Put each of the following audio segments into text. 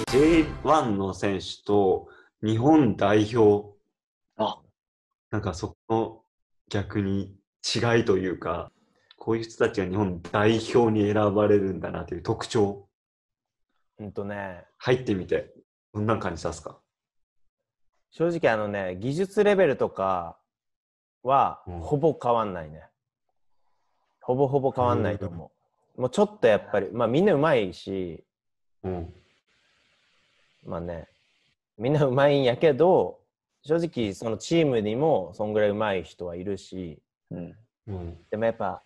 J1 の選手と日本代表、 あ、 なんかそこの逆に違いというか、こういう人たちが日本代表に選ばれるんだなという特徴、入ってみて、どんな感じですか？ 正直技術レベルとかはほぼ変わんないね。ほぼほぼ変わんないと思う。もうちょっとやっぱり、まあみんなうまいし、まあね、みんなうまいんやけど、正直そのチームにもそんぐらいうまい人はいるし、でもやっぱ、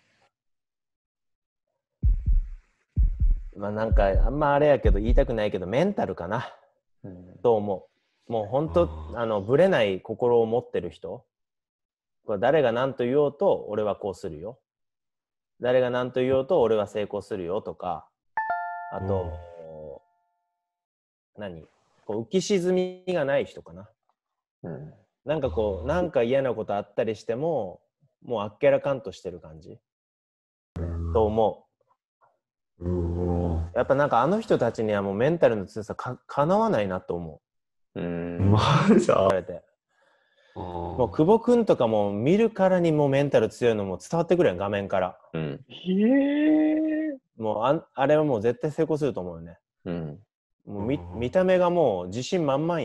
まあなんかあんまあれやけど言いたくないけどメンタルかな、と思う。もう本当ぶれない心を持ってる人、誰が何と言おうと俺はこうするよ、誰が何と言おうと俺は成功するよとか、あと、こう浮き沈みがない人かな。なんかこうなんか嫌なことあったりしてももうあっけらかんとしてる感じ、と思う。やっぱなんかあの人たちにはもうメンタルの強さかなわないなと思う。 マジだ。 もう久保君とかも見るからにもうメンタル強いのも伝わってくるやん、画面から。もうあれはもう絶対成功すると思うよね。もう見た目がもう自信満々や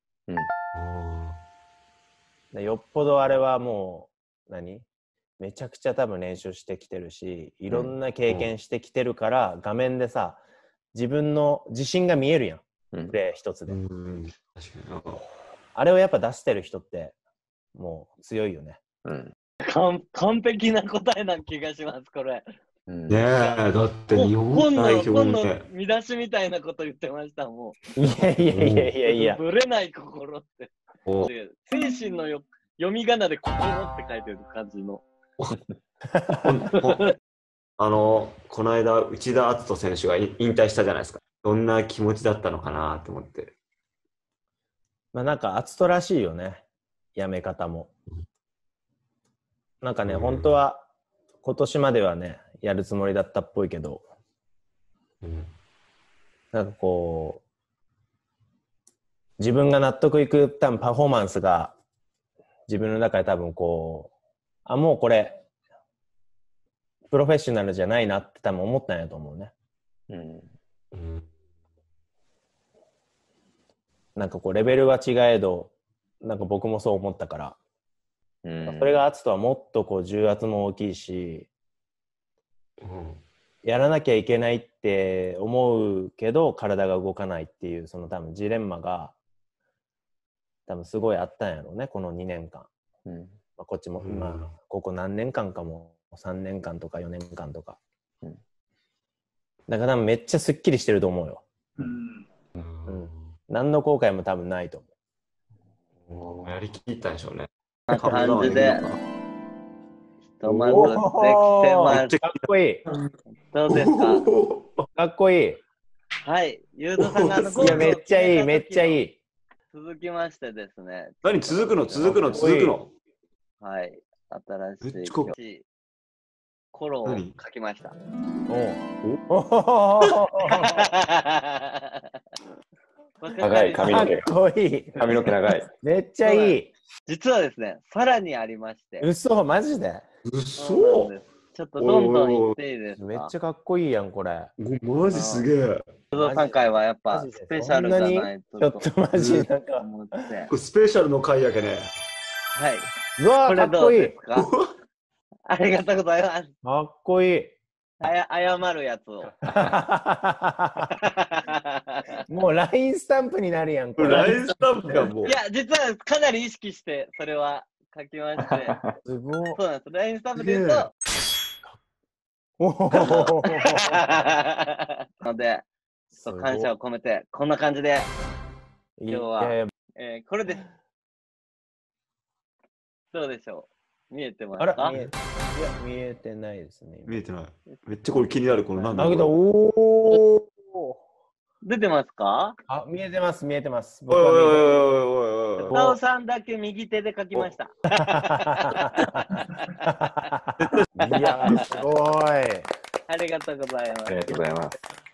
ん。よっぽどあれはもうめちゃくちゃ多分練習してきてるし、いろんな経験してきてるから、画面でさ自分の自信が見えるやん、プレー一つで。 確かに。 あれをやっぱ出してる人ってもう強いよね。 完璧な答えな気がします、これ。 ねえ、だって日本代表今度見出しみたいなこと言ってましたもん。 いやぶれない心って。精神の読み仮名で心って書いてる感じの。 この間内田篤人選手が引退したじゃないですか。どんな気持ちだったのかなと思って。 まあなんか篤人らしいよね、やめ方も。なんかね、本当は今年まではねやるつもりだったっぽいけど、なんかこう自分が納得いく多分パフォーマンスが自分の中で多分こうもうこれプロフェッショナルじゃないなって多分思ったんやと思うね。なんかこうレベルは違えど、なんか僕もそう思ったから、それが篤人はもっとこう重圧も大きいし、やらなきゃいけないって思うけど体が動かないっていうその多分ジレンマが多分すごいあったんやろうね、この2年間。こっちも今ここ何年間かも3年間とか4年間とか、だから多分めっちゃすっきりしてると思うよ。何の後悔も多分ないと思う。 やりきったんでしょうね。 こんな感じでひとまずできてます。 かっこいい。 どうですか？ かっこいい。 はい、ゆうとさんがいやめっちゃいい、めっちゃいい。 続きましてですね。 何続くのはい、新しい頃を書きました。 長い髪の毛。 かっこいい。 髪の毛長い。 めっちゃいい。 実はですね、さらにありまして。 嘘、マジで？ 嘘。 ちょっとどんどん言っていいですか？ めっちゃかっこいいやんこれ。 マジすげえ。 今回はやっぱスペシャルじゃないと。 ちょっとマジなんかスペシャルの回やけね。 はい。 うわー、かっこいい。 ありがとうございます。 かっこいい。 謝るやつを。 もう LINE スタンプになるやん。 LINE スタンプがもう。 いや、実はかなり意識してそれは書きまして。 すごい。 そうなんです。LINE スタンプで言うと。ので、感謝を込めてこんな感じで今日は、これです。どうでしょう？見えてますか？ いや、見えてないですね。 見えてない。めっちゃこれ気になる。この何だけど、おー。 出てますか？ 見えてます、見えてます。 おいおいおいおいおい。 タオさんだけ右手で書きました。 いや、すごい。 ありがとうございます。 ありがとうございます。